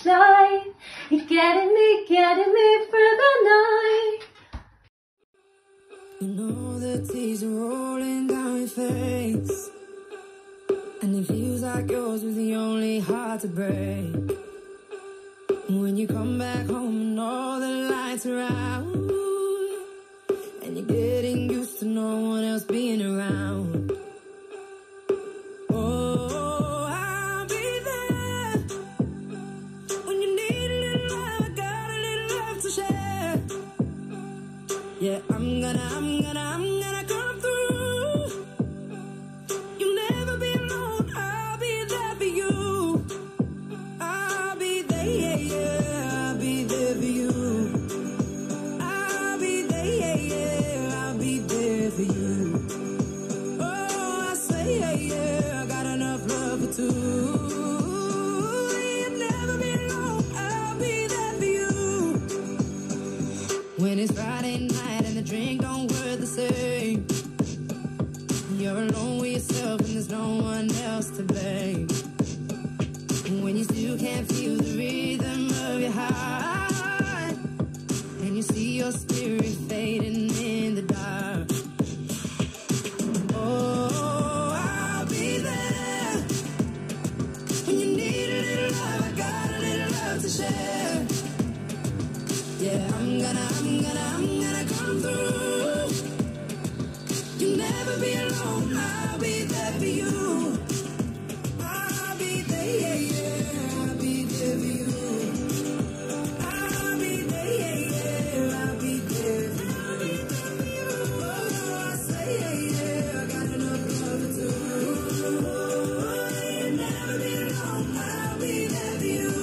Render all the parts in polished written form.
fly. You're getting me through the night. You know the tears are rolling down your face, and it feels like yours was the only heart to break. When you come back home and all the lights are out, and you're getting used to no one else being around. Oh, I'll be there when you need a little love. I got a little love to share. Yeah, I'm gonna come through. You'll never be alone. I'll be there for you. I'll be there, yeah, yeah. I'll be there for you. I'll be there, yeah, yeah. I'll be there for you. Oh, I say, yeah, yeah. I got enough love for two. You'll never be alone. I'll be there for you. When it's Friday night and the drink don't work the same, you're alone with yourself and there's no one else to blame. When you still can't feel the rhythm of your heart, and you see your spirit fading in the dark. Oh, I'll be there when you need a little love. I got a little love to share. Yeah, I'm gonna come through. You'll never be alone. I'll be there for you. I'll be there, yeah, yeah. I'll be there for you. I'll be there, yeah, yeah. I'll be there for you. Oh, I say, yeah, yeah. I got enough love for two. You'll never be alone. I'll be there for you.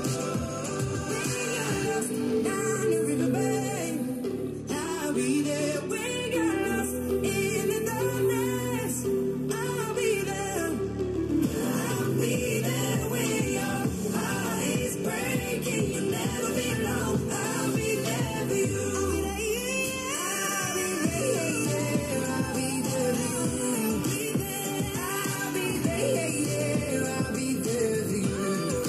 Down the river bank, I'll be there. We got lost in the darkness. I'll be there. I'll be there when your heart is breaking. You'll never be alone. I'll be there for you. I'll be there, I'll be there for you. I'll be there, I'll be there for you.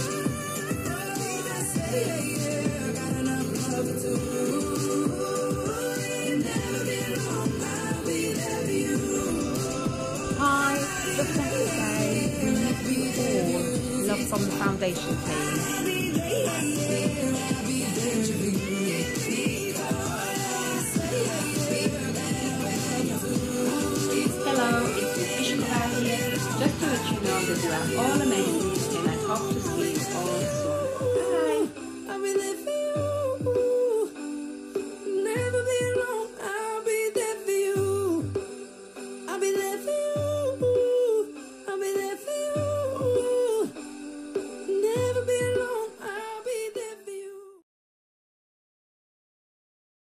I say, yeah, I got enough love for two. You'll never be alone. I'll be there for you. Hi, just want to say we miss you all. Love from the foundation team. Hello, it's Ishka here. Just to let you know that you are all amazing.